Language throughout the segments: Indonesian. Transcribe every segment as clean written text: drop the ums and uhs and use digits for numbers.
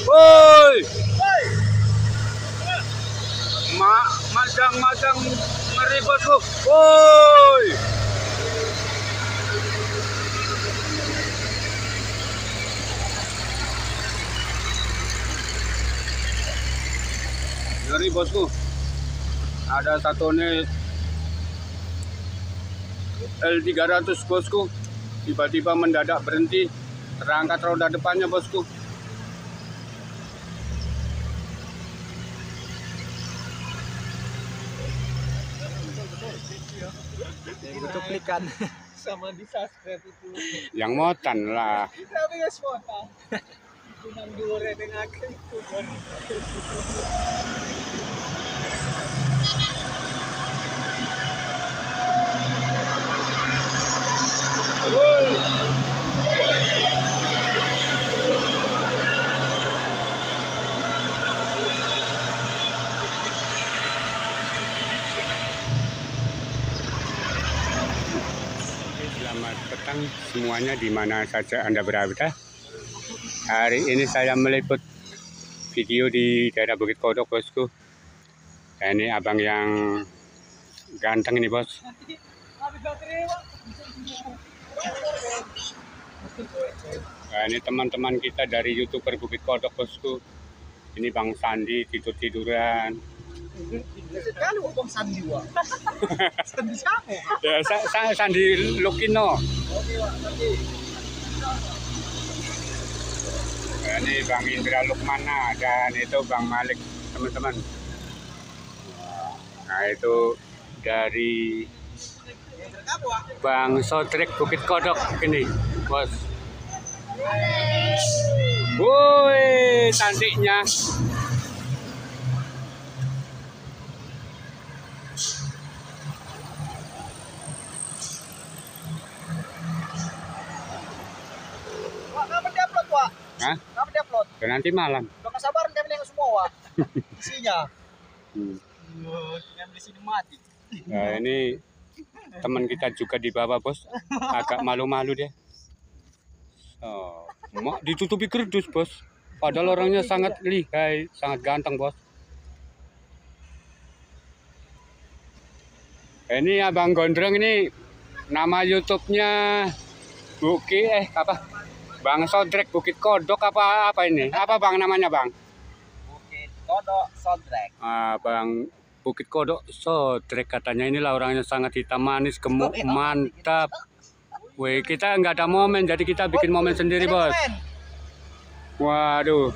Woi, madang ngeri bosku. Woi, ngeri bosku. Ada satu nih L300 bosku, tiba-tiba mendadak berhenti, terangkat roda depannya bosku. Cuplikan sama di subscribe itu. Yang motan lah. Tapi nggak spontan. Cuma dua dengan itu. Selamat petang semuanya di mana saja Anda berada. Hari ini saya meliput video di daerah Bukit Kodok bosku. Nah, ini abang yang ganteng ini bos. Nah, ini teman-teman kita dari YouTuber Bukit Kodok bosku. Ini Bang Sandi tidur-tiduran. Sekali Bang Sandi wa. Sandi siapa? Ya, Sandi Lukino. Nah, ini Bang Indra Lukmana dan itu Bang Malik teman-teman. Nah, itu dari Bang Sodrek Bukit Kodok ini bos. Woi, cantiknya. Kapan diupload, Wak? Hah? Kapan diupload? Dan nanti malam. Udah kesabaran kami nengok semua, Wak. Isinya. Yang di sini mati. Nah, ini teman kita juga di bawah bos. Agak malu-malu dia. Oh, ditutupi kerdus bos. Padahal orangnya sangat lihai, sangat ganteng bos. Ini Abang Gondrong ini nama YouTube-nya apa? Bang Sodrek Bukit Kodok apa ini? Apa Bang namanya Bang? Bukit Kodok Sodrek. Bang Bukit Kodok Sodrek katanya, inilah orangnya sangat hitam manis, gemuk, mantap. Wih, kita nggak ada momen, jadi kita bikin momen sendiri bos. Waduh.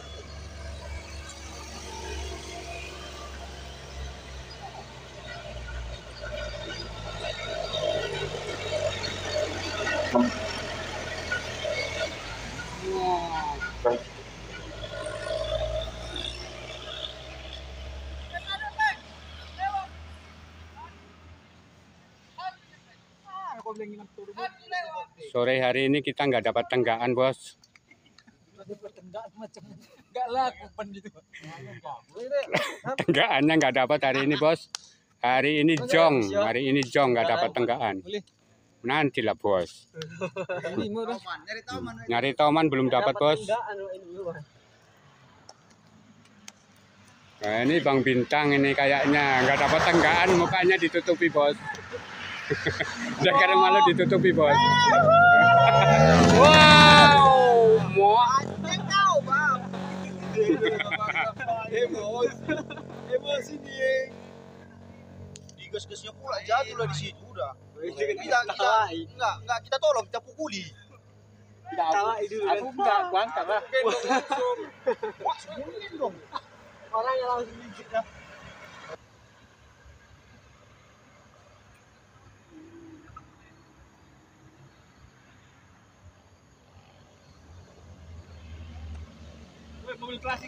Sore hari ini kita nggak dapat tenggaan bos. Tenggaannya nggak dapat hari ini bos. Hari ini jong nggak dapat tenggaan. Nantilah bos. Nyari toman belum dapat bos. Nah, ini Bang Bintang ini kayaknya nggak dapat tenggaan, mukanya ditutupi bos. Udah karena malu ditutupi bos. Wow, muak. Kau, Bang. Emosi dia. Digas-gasnya pula jatuh lah di situ udah. Kita tolong, kita pukuli. Aku enggak kuangkat lah. Wah, semuanya dong. Orang yang langsung gigit dah. Mobil klasik.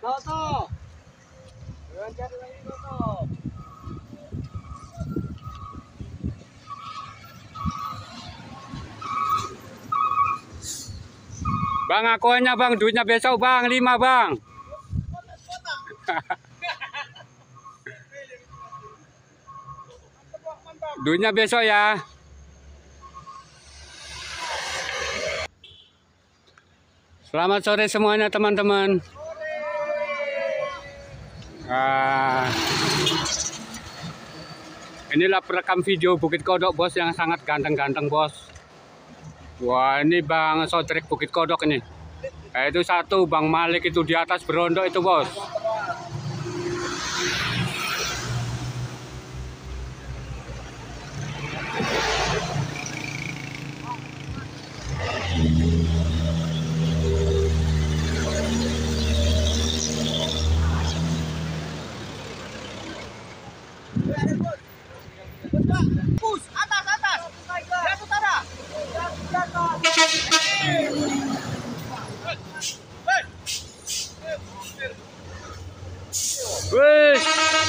Toto. Cari lagi Toto. Bang, akuannya bang, duitnya besok bang, 5 bang. Duitnya besok ya. Selamat sore semuanya teman-teman. Inilah perekam video Bukit Kodok bos, yang sangat ganteng-ganteng bos. Wah, ini Bang Sodrek Bukit Kodok ini. Itu satu Bang Malik itu di atas berondok itu bos. Push, atas. Lihat utara. Wih.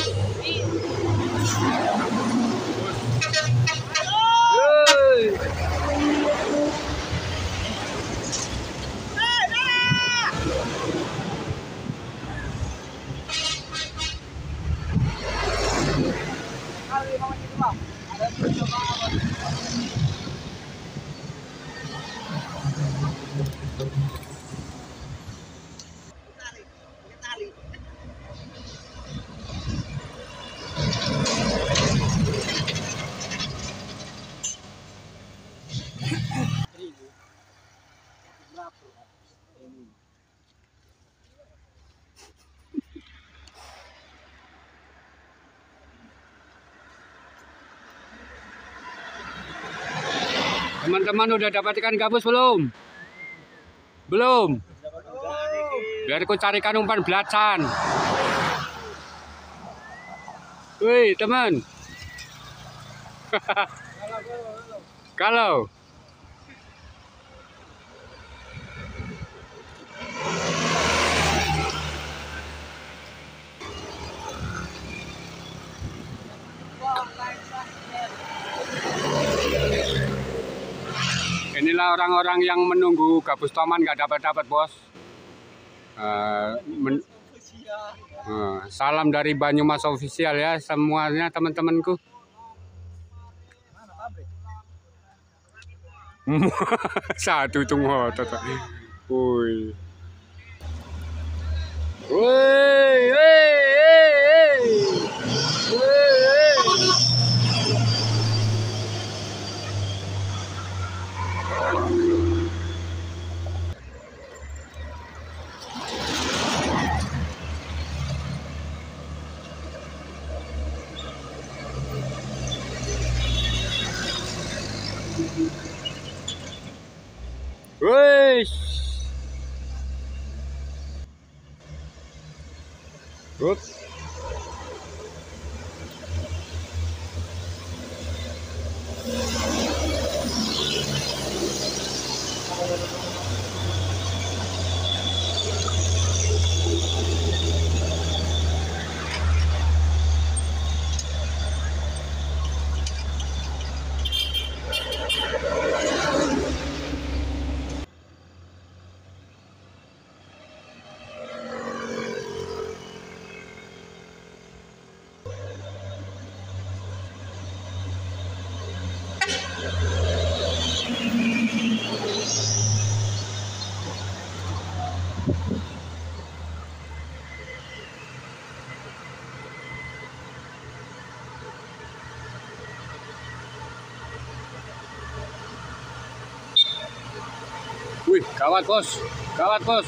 Teman-teman udah dapat ikan gabus belum? Belum. Biar aku carikan umpan belacan. Wih, teman. Kalau inilah orang-orang yang menunggu gabus toman nggak dapat bos. Salam dari Banyumas Official ya semuanya teman-temanku. Satu tunggu. Woi. Wih. Good. Wih, gawat bos, gawat bos.